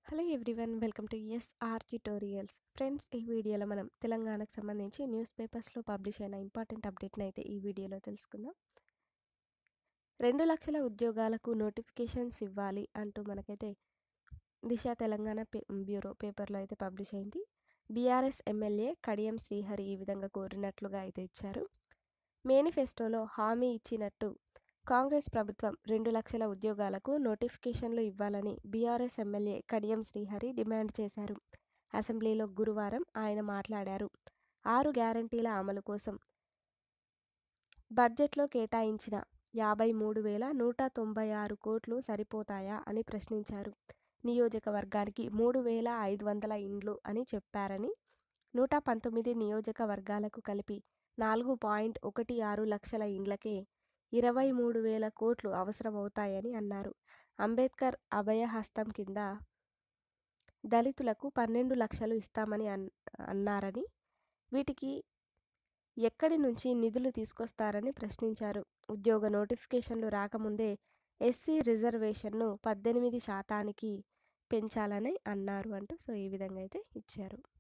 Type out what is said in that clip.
Hello everyone, welcome to SR Tutorials. Friends, ఈ వీడియోలో మనం తెలంగాణకు సంబంధించి న్యూస్ పేపర్స్లో పబ్లిష్ అయిన ఇంపార్టెంట్ అప్డేట్ని అయితే ఈ వీడియోలో తెలుసుకుందాం. 2 లక్షల ఉద్యోగాలకు నోటిఫికేషన్స్ ఇవ్వాలి అంటూ మనకైతే దిశ తెలంగాణ బ్యూరో పేపర్లో అయితే పబ్లిష్ అయింది. బీఆర్ఎస్ ఎమ్మెల్యే కడియం శ్రీహరి ఈ విధంగా కోరినట్లుగా అయితే ఇచ్చారు. మేనిఫెస్టోలో హామీ ఇచ్చినట్టు కాంగ్రెస్ ప్రభుత్వం 2 లక్షల ఉద్యోగాలకు నోటిఫికేషన్లు ఇవ్వాలని BRS MLA Kadiyam Srihari demand చేశారు. అసెంబ్లీలో గురువారం ఆయన మాట్లాడారు. 6 గ్యారంటీల అమలు కోసం బడ్జెట్లో కేటాయించిన 53,196 కోట్లు సరిపోతాయా అని ప్రశ్నించారు. నియోజకవర్గానికి 3,500 ఇండ్లు అని చెప్పారని, 119 నియోజకవర్గాలకు కలిపి 4.16 లక్షల ఇండ్లకే 23,000 కోట్లు అవసరమవుతాయని అన్నారు. అంబేద్కర్ అభయహస్తం కింద దళితులకు 12 లక్షలు ఇస్తామని అన్నారని, వీటికి ఎక్కడి నుంచి నిధులు తీసుకొస్తారని ప్రశ్నించారు. ఉద్యోగ నోటిఫికేషన్లు రాకముందే ఎస్సీ రిజర్వేషన్ను 18% పెంచాలని అన్నారు అంటూ ఈ విధంగా అయితే ఇచ్చారు.